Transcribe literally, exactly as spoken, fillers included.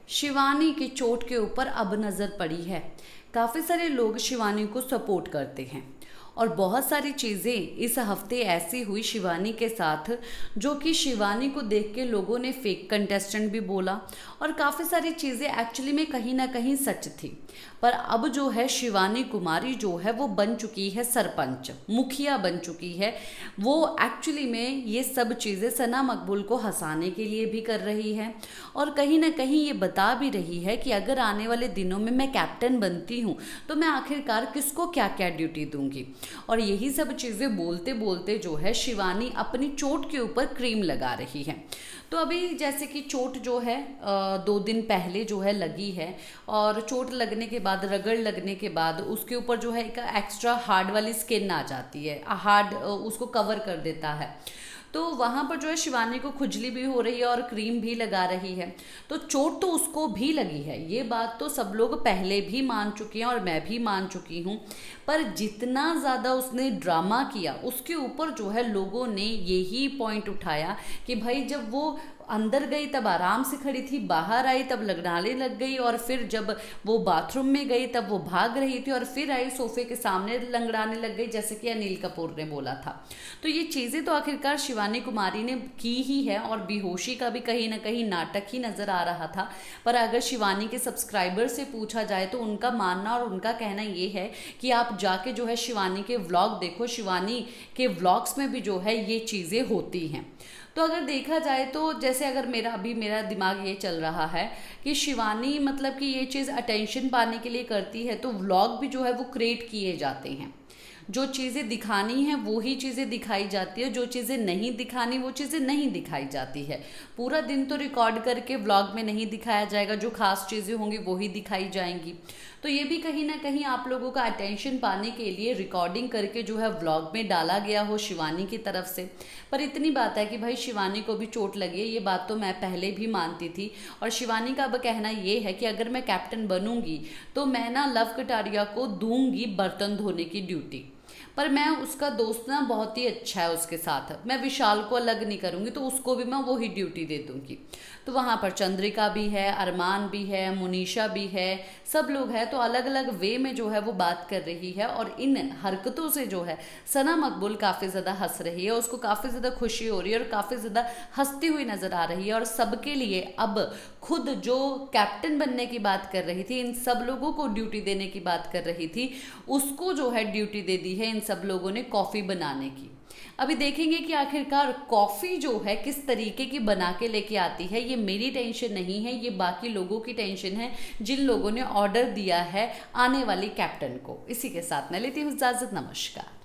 शिवानी की चोट के ऊपर अब नज़र पड़ी है। काफ़ी सारे लोग शिवानी को सपोर्ट करते हैं और बहुत सारी चीज़ें इस हफ्ते ऐसी हुई शिवानी के साथ जो कि शिवानी को देख के लोगों ने फेक कंटेस्टेंट भी बोला और काफ़ी सारी चीज़ें एक्चुअली में कहीं ना कहीं सच थी। पर अब जो है शिवानी कुमारी जो है वो बन चुकी है सरपंच, मुखिया बन चुकी है। वो एक्चुअली में ये सब चीज़ें सना मकबूल को हंसाने के लिए भी कर रही है और कहीं ना कहीं ये बता भी रही है कि अगर आने वाले दिनों में मैं कैप्टन बनती हूँ तो मैं आखिरकार किसको क्या क्या ड्यूटी दूंगी। और यही सब चीज़ें बोलते बोलते जो है शिवानी अपनी चोट के ऊपर क्रीम लगा रही है। तो अभी जैसे कि चोट जो है दो दिन पहले जो है लगी है और चोट लगने के बाद, रगड़ लगने के बाद उसके ऊपर जो है एक एक्स्ट्रा हार्ड वाली स्किन आ जाती है, हार्ड उसको कवर कर देता है। तो वहाँ पर जो है शिवानी को खुजली भी हो रही है और क्रीम भी लगा रही है। तो चोट तो उसको भी लगी है, ये बात तो सब लोग पहले भी मान चुके हैं और मैं भी मान चुकी हूँ। पर जितना ज़्यादा उसने ड्रामा किया उसके ऊपर जो है लोगों ने यही पॉइंट उठाया कि भाई जब वो अंदर गई तब आराम से खड़ी थी, बाहर आई तब लंगड़ाने लग गई और फिर जब वो बाथरूम में गई तब वो भाग रही थी और फिर आई सोफे के सामने लंगड़ाने लग गई, जैसे कि अनिल कपूर ने बोला था। तो ये चीज़ें तो आखिरकार शिवानी कुमारी ने की ही है और बेहोशी का भी कहीं ना कहीं नाटक ही नज़र आ रहा था। पर अगर शिवानी के सब्सक्राइबर से पूछा जाए तो उनका मानना और उनका कहना ये है कि आप जाके जो है शिवानी के व्लॉग देखो, शिवानी के व्लॉग्स में भी जो है ये चीज़ें होती हैं। तो अगर देखा जाए तो जैसे अगर मेरा अभी मेरा दिमाग ये चल रहा है कि शिवानी मतलब कि ये चीज़ अटेंशन पाने के लिए करती है तो व्लॉग भी जो है वो क्रिएट किए जाते हैं। जो चीज़ें दिखानी है वो ही चीज़ें दिखाई जाती है, जो चीज़ें नहीं दिखानी वो चीज़ें नहीं दिखाई जाती है। पूरा दिन तो रिकॉर्ड करके व्लॉग में नहीं दिखाया जाएगा, जो खास चीज़ें होंगी वो ही दिखाई जाएंगी। तो ये भी कहीं ना कहीं आप लोगों का अटेंशन पाने के लिए रिकॉर्डिंग करके जो है व्लॉग में डाला गया हो शिवानी की तरफ से। पर इतनी बात है कि भाई शिवानी को भी चोट लगी है, ये बात तो मैं पहले भी मानती थी। और शिवानी का अब कहना ये है कि अगर मैं कैप्टन बनूंगी तो मैं ना लव कटारिया को दूंगी बर्तन धोने की ड्यूटी। पर मैं उसका दोस्त ना बहुत ही अच्छा है उसके साथ, मैं विशाल को अलग नहीं करूँगी तो उसको भी मैं वही ड्यूटी दे दूँगी। तो वहाँ पर चंद्रिका भी है, अरमान भी है, मुनीशा भी है, सब लोग हैं। तो अलग अलग वे में जो है वो बात कर रही है और इन हरकतों से जो है सना मकबूल काफ़ी ज़्यादा हंस रही है, उसको काफ़ी ज़्यादा खुशी हो रही है और काफ़ी ज़्यादा हंसती हुई नज़र आ रही है। और सबके लिए अब खुद जो कैप्टन बनने की बात कर रही थी, इन सब लोगों को ड्यूटी देने की बात कर रही थी, उसको जो है ड्यूटी दे दी है इन सब लोगों ने कॉफ़ी बनाने की। अभी देखेंगे कि आखिरकार कॉफ़ी जो है किस तरीके की बना के लेके आती है। ये मेरी टेंशन नहीं है, ये बाकी लोगों की टेंशन है जिन लोगों ने ऑर्डर दिया है आने वाली कैप्टन को। इसी के साथ मैं लेती हूँ इजाज़त, नमस्कार।